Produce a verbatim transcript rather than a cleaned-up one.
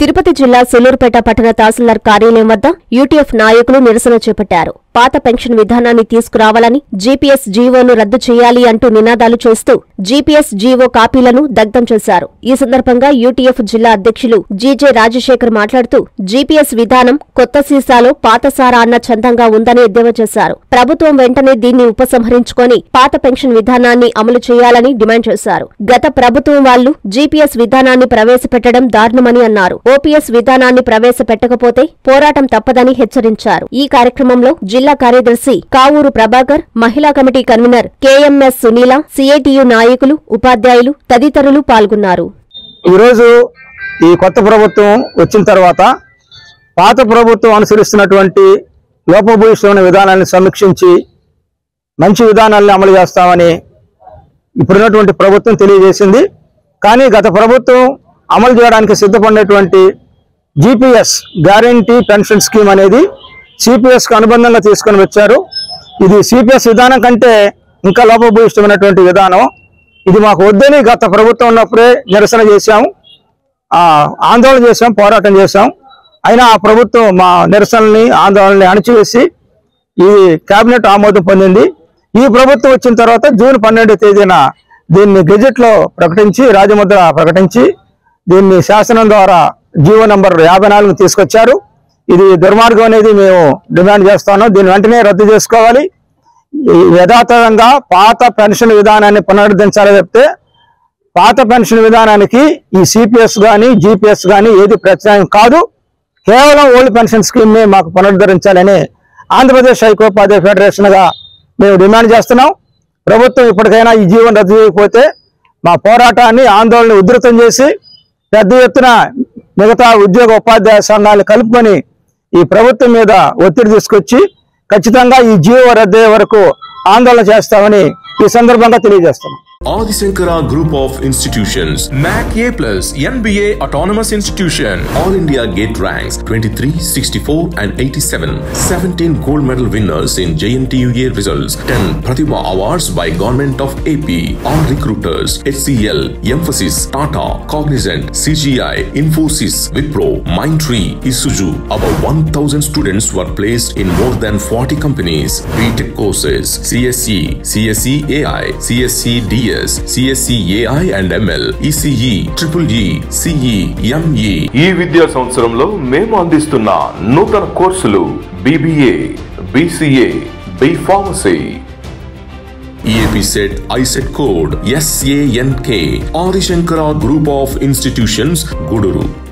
తిరుపతి జిల్లా సూలూరుపేట పట్టణ తహసీల్దార్ కార్యాలయం వద్ద యూటీఎఫ్ నాయకులు నిరసన చేపట్టారు. పాత పెన్షన్ విధానాన్ని తీసుకురావాలని, జీపీఎస్ జీవోను రద్దు చేయాలి అంటూ నినాదాలు చేస్తూ జీపీఎస్ జీవో కాపీలను దగ్ధం చేశారు. ఈ సందర్భంగా యూటీఎఫ్ జిల్లా అధ్యక్షులు జీజే రాజశేఖర్ మాట్లాడుతూ జీపీఎస్ విధానం కొత్త సీసాలో పాత సారా అన్న చందంగా ఉందని ఎద్దేవా చేశారు. ప్రభుత్వం వెంటనే దీన్ని ఉపసంహరించుకొని పాత పెన్షన్ విధానాన్ని అమలు చేయాలని డిమాండ్ చేశారు. గత ప్రభుత్వం వాళ్లు జీపీఎస్ విధానాన్ని ప్రవేశపెట్టడం దారుణమని అన్నారు. ఓపీఎస్ విధానాన్ని ప్రవేశపెట్టకపోతే పోరాటం తప్పదని హెచ్చరించారు. ఈ కార్యక్రమంలో జిల్లా కార్యదర్శి కావూరు ప్రభాకర్, మహిళా committee convener KMS Sunila, CITU నాయకులు, ఉపాధ్యాయులు తదితరులు పాల్గొన్నారు. ఈరోజు ఈ కొత్త ప్రభుత్వం వచ్చిన తర్వాత పాత ప్రభుత్వం అనుసరిస్తున్నటువంటి లోపభూయిష్టమైన విధానాన్ని సమీక్షించి మంచి విధానాలను అమలు చేస్తామని ఇప్పుడున్నటువంటి ప్రభుత్వం తెలియజేసింది. కానీ గత ప్రభుత్వం అమలు చేయడానికి సిద్ధపడినటువంటి జీపీఎస్ గ్యారంటీ పెన్షన్ స్కీమ్ అనేది సిపిఎస్ కు అనుబంధంగా తీసుకొని వచ్చారు. ఇది సిపిఎస్ విధానం కంటే ఇంకా లోపభూయిష్టమైనటువంటి విధానం. ఇది మాకు వద్దని గత ప్రభుత్వం ఉన్నప్పుడే నిరసన చేశాం, ఆందోళన చేశాం, పోరాటం చేశాం. అయినా ఆ ప్రభుత్వం మా నిరసనల్ని, ఆందోళనని అణచివేసి ఇది కేబినెట్ ఆమోదం పొందింది. ఈ ప్రభుత్వం వచ్చిన తర్వాత జూన్ పన్నెండవ తేదీన దీన్ని గెజెట్ లో ప్రకటించి, రాజముద్ర ప్రకటించి దీన్ని శాసనం ద్వారా జీవో నంబర్ యాభై నాలుగు తీసుకొచ్చారు. ఇది దుర్మార్గం అనేది మేము డిమాండ్ చేస్తాను. దీన్ని వెంటనే రద్దు చేసుకోవాలి. యథాతథంగా పాత పెన్షన్ విధానాన్ని పునరుద్ధరించాలి చెప్తే పాత పెన్షన్ విధానానికి ఈ సిపిఎస్ కానీ జీపీఎస్ కానీ ఏది ప్రత్యామ్నాయం కాదు. కేవలం ఓల్డ్ పెన్షన్ స్కీమ్ ని మాకు పునరుద్ధరించాలని ఆంధ్రప్రదేశ్ ఐక్యోపాధ్యాయ ఫెడరేషన్ గా మేము డిమాండ్ చేస్తున్నాం. ప్రభుత్వం ఇప్పటికైనా ఈ జీవోను రద్దు చేయకపోతే మా పోరాటాన్ని, ఆందోళన ఉధృతం చేసి పెద్ద ఎత్తున మిగతా ఉద్యోగ ఉపాధ్యాయ సంఘాలు కలుపుకొని ఈ ప్రభుత్వం మీద ఒత్తిడి తీసుకొచ్చి ఖచ్చితంగా ఈ జీవో రద్దు వరకు ఆందోళన చేస్తామని ఈ సందర్భంగా తెలియజేస్తున్నాం. Adi Shankara Group of Institutions, M A C A plus, N B A Autonomous Institution, All India Gate ranks twenty-three, sixty-four and eighty-seven, seventeen gold medal winners in J N T U A results, ten Pratibha Awards by Government of A P, all recruiters, H C L, Emphasis, Tata, Cognizant, C G I, Infosys, Wipro, Mindtree, Isuzu. About one thousand students were placed in more than forty companies. B Tech courses, C S E, C S E A I, C S E D S, C S E A I and M L, E C E, Triple E, C E, M E. ఈ విద్యా సంవత్సరంలో మేము అందిస్తున్న నూతన కోర్సులు B B A, B C A, B Pharmacy. E A P set I set code S A N K. Adi Shankara Group of Institutions, Guduru.